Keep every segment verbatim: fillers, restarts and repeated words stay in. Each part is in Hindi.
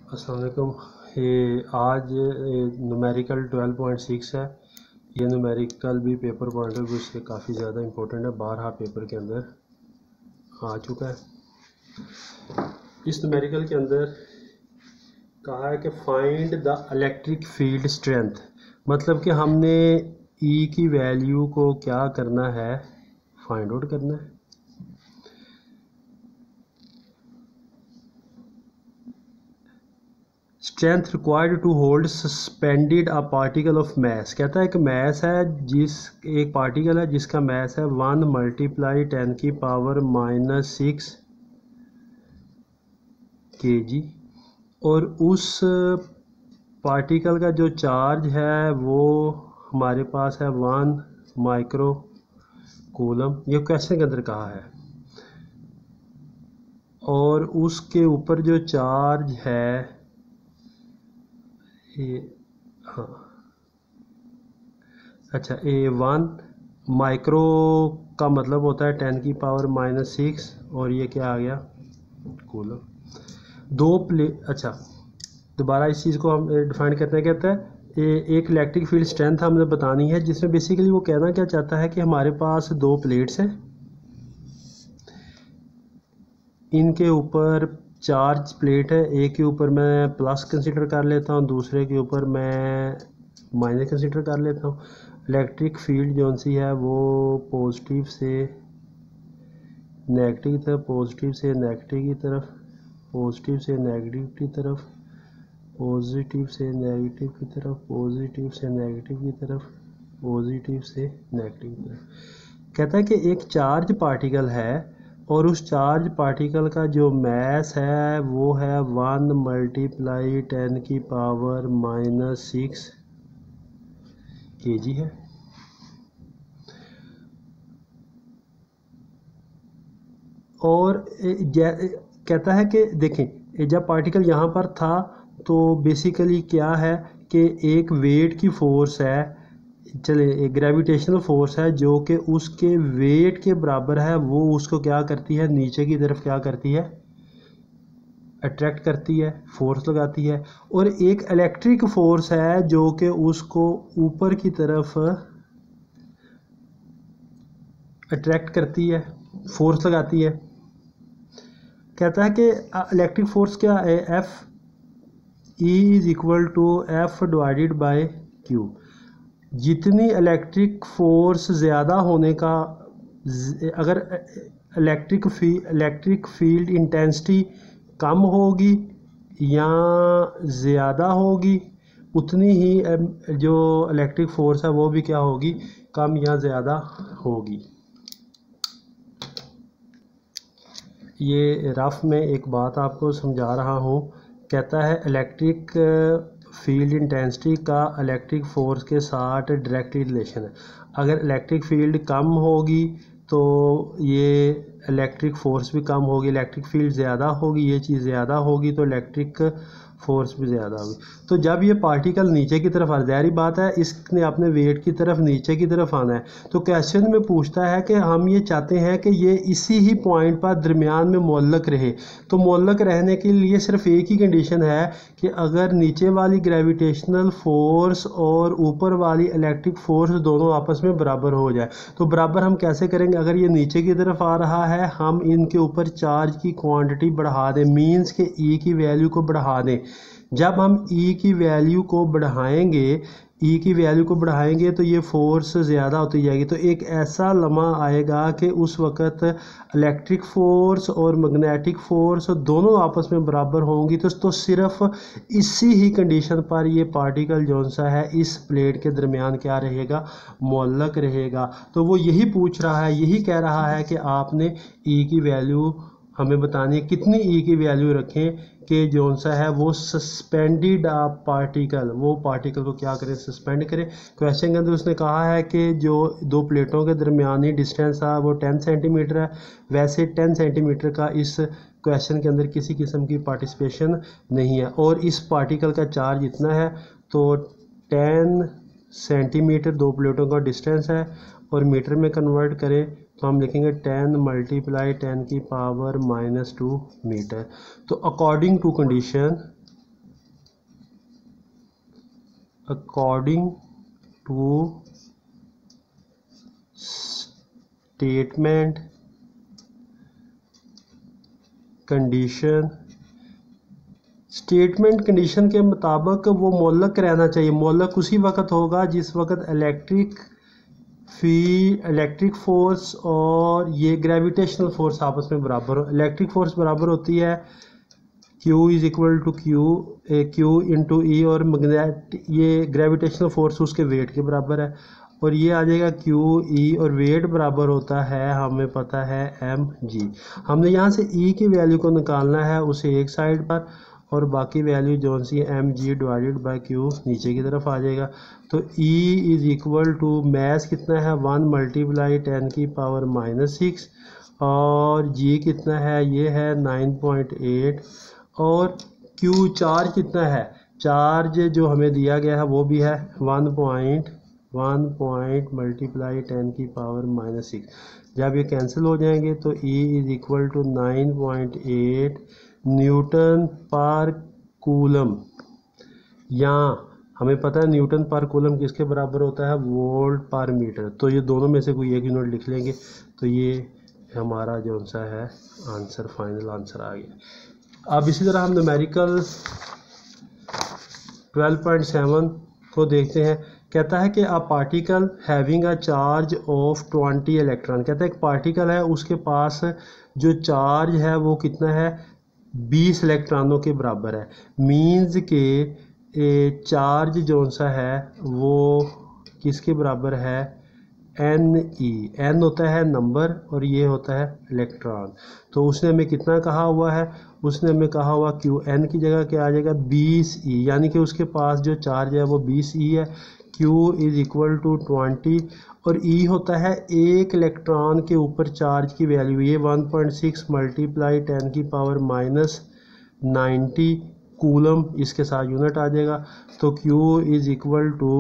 अस्सलाम वालेकुम। ये आज न्यूमेरिकल ट्वेल्व पॉइंट सिक्स है। ये न्यूमेरिकल भी पेपर पॉइंट ऑफ व्यू से काफ़ी ज़्यादा इम्पोर्टेंट है, बारह पेपर के अंदर आ चुका है। इस न्यूमेरिकल के अंदर कहा है कि find the electric field strength, मतलब कि हमने ई की वैल्यू को क्या करना है, फाइंड आउट करना है। Strength required to hold suspended a particle of mass, कहता है कि मैस है जिस एक पार्टिकल है जिसका मैस है वन मल्टीप्लाई टेन की power minus six k g, और उस पार्टिकल का जो चार्ज है वो हमारे पास है वन माइक्रो कूलम। ये क्वेश्चन के अंदर कहा है, और उसके ऊपर जो चार्ज है ये, हाँ अच्छा, ए वन माइक्रो का मतलब होता है टेन की पावर माइनस सिक्स, और ये क्या आ गया, कूलम। दो प्ले अच्छा दोबारा इस चीज़ को हम डिफाइन करते हैं। कहता है ए, एक इलेक्ट्रिक फील्ड स्ट्रेंथ हमने बतानी है, जिसमें बेसिकली वो कहना क्या चाहता है कि हमारे पास दो प्लेट्स हैं, इनके ऊपर चार्ज प्लेट है, एक के ऊपर मैं प्लस कंसिडर कर लेता हूँ, दूसरे के ऊपर मैं माइनस कंसिडर कर लेता हूँ। इलेक्ट्रिक फील्ड जो सी है वो पॉजिटिव से नेगेटिव की तरफ, पॉजिटिव से नेगेटिव की तरफ, पॉजिटिव से नेगेटिव की तरफ, पॉजिटिव से नेगेटिव की तरफ, पॉजिटिव से नेगेटिव की तरफ, पॉजिटिव से नेगेटिव की तरफ। कहता है कि एक चार्ज पार्टिकल है, और उस चार्ज पार्टिकल का जो मैस है वो है वन मल्टीप्लाई टेन की power minus six k g है। और कहता है कि देखें, जब पार्टिकल यहाँ पर था तो बेसिकली क्या है कि एक वेट की फोर्स है, चले एक ग्रेविटेशनल फोर्स है जो कि उसके वेट के बराबर है, वो उसको क्या करती है, नीचे की तरफ क्या करती है, अट्रैक्ट करती है, फोर्स लगाती है। और एक इलेक्ट्रिक फोर्स है जो कि उसको ऊपर की तरफ अट्रैक्ट करती है, फोर्स लगाती है। कहता है कि इलेक्ट्रिक फोर्स क्या है, F E is equal to F divided by Q. जितनी इलेक्ट्रिक फोर्स ज़्यादा होने का, अगर इलेक्ट्रिक फी इलेक्ट्रिक फील्ड इंटेंसिटी कम होगी या ज़्यादा होगी, उतनी ही जो इलेक्ट्रिक फोर्स है वो भी क्या होगी, कम या ज़्यादा होगी। ये रफ में एक बात आपको समझा रहा हूँ। कहता है इलेक्ट्रिक फील्ड इंटेंसिटी का इलेक्ट्रिक फोर्स के साथ डायरेक्टली रिलेशन है। अगर इलेक्ट्रिक फील्ड कम होगी तो ये इलेक्ट्रिक फोर्स भी कम होगी, इलेक्ट्रिक फील्ड ज़्यादा होगी, ये चीज़ ज़्यादा होगी तो इलेक्ट्रिक फोर्स भी ज़्यादा होगी। तो जब ये पार्टिकल नीचे की तरफ आ, ज़ाहिर बात है इसने अपने वेट की तरफ नीचे की तरफ आना है, तो क्वेश्चन में पूछता है कि हम ये चाहते हैं कि ये इसी ही पॉइंट पर दरमियान में मोल्लक रहे। तो मोल्लक रहने के लिए सिर्फ एक ही कंडीशन है कि अगर नीचे वाली ग्रेविटेशनल फोर्स और ऊपर वाली इलेक्ट्रिक फोर्स दोनों आपस में बराबर हो जाए। तो बराबर हम कैसे करेंगे, अगर ये नीचे की तरफ आ रहा है हम इनके ऊपर चार्ज की क्वांटिटी बढ़ा दें, मींस के ई की वैल्यू को बढ़ा दें। जब हम ई की वैल्यू को बढ़ाएंगे ई की वैल्यू को बढ़ाएंगे तो ये फोर्स ज़्यादा होती जाएगी। तो एक ऐसा लम्हा आएगा कि उस वक़्त इलेक्ट्रिक फोर्स और मैग्नेटिक फोर्स दोनों आपस में बराबर होंगी। तो, तो सिर्फ इसी ही कंडीशन पर ये पार्टिकल जौन सा है इस प्लेट के दरमियान क्या रहेगा, मोल्लक रहेगा। तो वो यही पूछ रहा है, यही कह रहा है कि आपने ई की वैल्यू हमें बतानी है, कितनी ई की वैल्यू रखें कि जौन सा है वो सस्पेंडेड आ पार्टिकल, वो पार्टिकल को क्या करें, सस्पेंड करें। क्वेश्चन के अंदर उसने कहा है कि जो दो प्लेटों के दरमियानी डिस्टेंस था वो टेन सेंटीमीटर है। वैसे टेन सेंटीमीटर का इस क्वेश्चन के अंदर किसी किस्म की पार्टिसिपेशन नहीं है, और इस पार्टिकल का चार्ज इतना है। तो टेन सेंटीमीटर दो प्लेटों का डिस्टेंस है, और मीटर में कन्वर्ट करें तो हम लिखेंगे टेन मल्टीप्लाई टेन की पावर माइनस टू मीटर। तो according to condition according to statement condition, statement condition के मुताबिक वो मोलक रहना चाहिए। मोलक उसी वक्त होगा जिस वक्त इलेक्ट्रिक फी इलेक्ट्रिक फोर्स और ये ग्रेविटेशनल फोर्स आपस में बराबर हो। इलेक्ट्रिक फोर्स बराबर होती है Q is equal to Q Q into E, और मैग्नेट ये ग्रेविटेशनल फोर्स उसके वेट के बराबर है, और ये आ जाएगा Q E, और वेट बराबर होता है हमें पता है एम जी। हमने यहाँ से E की वैल्यू को निकालना है उसे एक साइड पर, और बाकी वैल्यू जो C M G divided by Q नीचे की तरफ आ जाएगा। तो E is equal to mass कितना है वन मल्टीप्लाई टेन की पावर माइनस सिक्स, और G कितना है ये है नाइन पॉइंट एट, और Q चार्ज कितना है, चार्ज जो हमें दिया गया है वो भी है one point one point multiply ten की पावर माइनस सिक्स। जब ये कैंसिल हो जाएंगे तो E is equal to nine point eight newton पर कूलम। यहाँ हमें पता है न्यूटन पर कूलम किसके बराबर होता है, वोल्ट पर मीटर। तो ये दोनों में से कोई एक यूनिट लिख लेंगे तो ये हमारा जो सा है आंसर, फाइनल आंसर आ गया। अब इसी तरह हम न्यूमेरिकल ट्वेल्व पॉइंट सेवन को देखते हैं। कहता है कि a particle having a charge of twenty electron, कहता है एक पार्टिकल है उसके पास जो चार्ज है वो कितना है, बीस इलेक्ट्रॉनों के बराबर है। मीन्स के चार्ज जो सा है वो किसके बराबर है, एन ई। एन होता है नंबर और ये होता है इलेक्ट्रॉन। तो उसने हमें कितना कहा हुआ है, उसने हमें कहा हुआ क्यू एन की जगह क्या आ जाएगा बीस ई, यानी कि उसके पास जो चार्ज है वो बीस ई है। Q is equal to twenty, और ई होता है एक इलेक्ट्रॉन के ऊपर चार्ज की वैल्यू, ये one point six multiply ten की पावर माइनस नाइन्टी कूलम इसके साथ यूनिट आ जाएगा। तो Q is equal to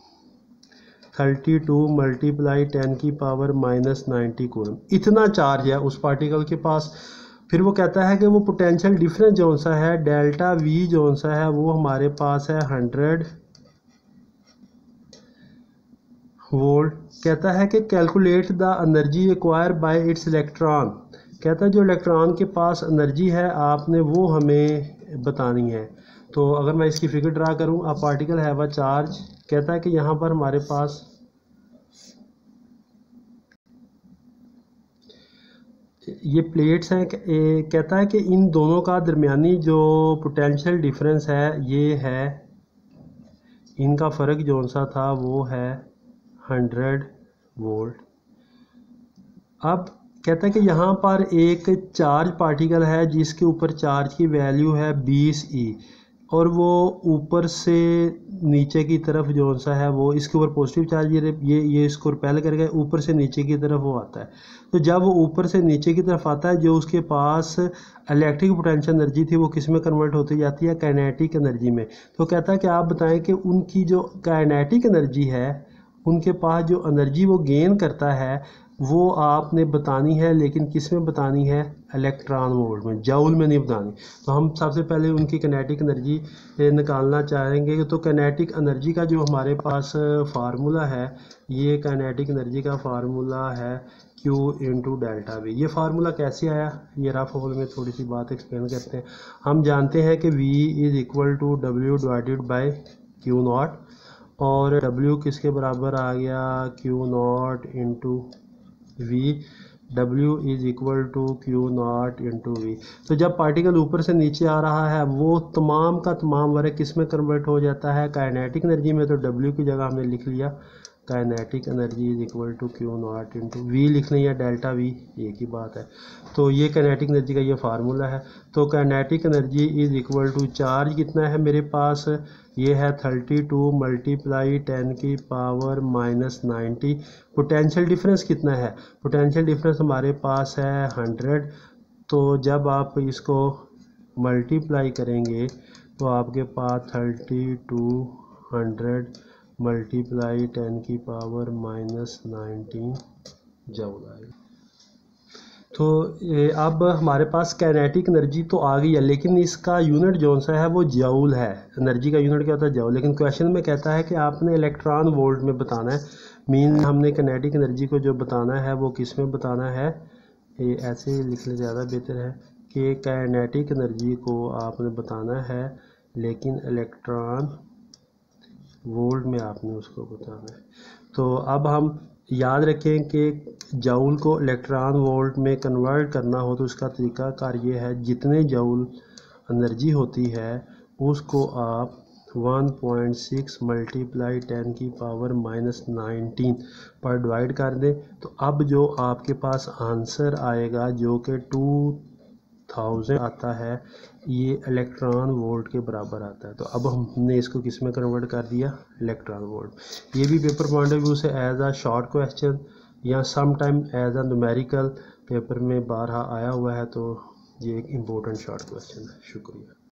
thirty two multiply ten की पावर माइनस नाइन्टी कूलम, इतना चार्ज है उस पार्टिकल के पास। फिर वो कहता है कि वो पोटेंशियल डिफरेंस जो सा है डेल्टा वी जो सा है वो हमारे पास है हंड्रेड वोल्ट। कहता है कि calculate the energy require by its electron, कहता है जो इलेक्ट्रॉन के पास एनर्जी है आपने वो हमें बतानी है। तो अगर मैं इसकी फिगर ड्रा करूं, a particle have a charge, कहता है कि यहाँ पर हमारे पास ये प्लेट्स हैं। कहता है कि इन दोनों का दरमियानी जो पोटेंशियल डिफरेंस है ये है, इनका फ़र्क जो सा था वो है हंड्रेड वोल्ट। अब कहता है कि यहाँ पर एक चार्ज पार्टिकल है जिसके ऊपर चार्ज की वैल्यू है बीस ई, और वो ऊपर से नीचे की तरफ जो सा है वो इसके ऊपर पॉजिटिव चार्ज ये ये ये इसको रिपेल करके ऊपर से नीचे की तरफ वो आता है। तो जब वो ऊपर से नीचे की तरफ आता है जो उसके पास इलेक्ट्रिक पोटेंशियल एनर्जी थी वो किस में कन्वर्ट होती जाती है, काइनेटिक एनर्जी में। तो कहता है कि आप बताएं कि उनकी जो काइनेटिक एनर्जी है, उनके पास जो एनर्जी वो गेन करता है वो आपने बतानी है, लेकिन किस में बतानी है, इलेक्ट्रॉन वोल्ट में, जूल में नहीं बतानी। तो हम सबसे पहले उनकी काइनेटिक एनर्जी निकालना चाहेंगे। तो काइनेटिक एनर्जी का जो हमारे पास फार्मूला है, ये काइनेटिक एनर्जी का फार्मूला है Q इंटू डेल्टा वी। ये फार्मूला कैसे आया, ये रफ होल में थोड़ी सी बात एक्सप्लेन करते हैं। हम जानते हैं कि V is equal to W divided by Q not, और W किसके बराबर आ गया, Q not into V. W is equal to Q not into V. तो जब पार्टिकल ऊपर से नीचे आ रहा है वो तमाम का तमाम वर्क किस में कन्वर्ट हो जाता है, काइनेटिक एनर्जी में। तो W की जगह हमने लिख लिया kinetic energy is equal to Q not into V, लिख लिया डेल्टा वी, एक ही बात है। तो ये काइनेटिक एनर्जी का ये फार्मूला है। तो kinetic energy is equal to charge कितना है मेरे पास, ये है थर्टी टू मल्टीप्लाई टेन की power minus ninety. Potential difference कितना है, पोटेंशियल डिफरेंस हमारे पास है हंड्रेड। तो जब आप इसको मल्टीप्लाई करेंगे तो आपके पास thirty two hundred multiply ten की पावर माइनस नाइनटीन जूल आएगा। तो ये अब हमारे पास काइनेटिक एनर्जी तो आ गई है, लेकिन इसका यूनिट जो सा है वो जूल है। एनर्जी का यूनिट क्या होता है? जूल। लेकिन क्वेश्चन में कहता है कि आपने इलेक्ट्रॉन वोल्ट में बताना है। मीन हमने काइनेटिक एनर्जी को जो बताना है वो किस में बताना है? ये ऐसे ही लिखने ज़्यादा बेहतर है कि काइनेटिक एनर्जी को आपने बताना है, लेकिन इलेक्ट्रॉन वोल्ट में आपने उसको बताना है। तो अब हम याद रखें कि जूल को इलेक्ट्रॉन वोल्ट में कन्वर्ट करना हो तो उसका तरीकाकार ये है, जितने जूल एनर्जी होती है उसको आप one point six multiply ten की पावर माइनस नाइनटीन पर डिवाइड कर दें। तो अब जो आपके पास आंसर आएगा जो कि टू थाउजेंड आता है, ये इलेक्ट्रॉन वोल्ट के बराबर आता है। तो अब हमने इसको किस में कन्वर्ट कर दिया? Electron volt. ये भी पेपर पॉइंट ऑफ व्यू से एज आ शॉर्ट क्वेश्चन या some time as a numerical paper में बारहा आया हुआ है, तो ये एक इम्पोर्टेंट शॉर्ट क्वेश्चन है। शुक्रिया।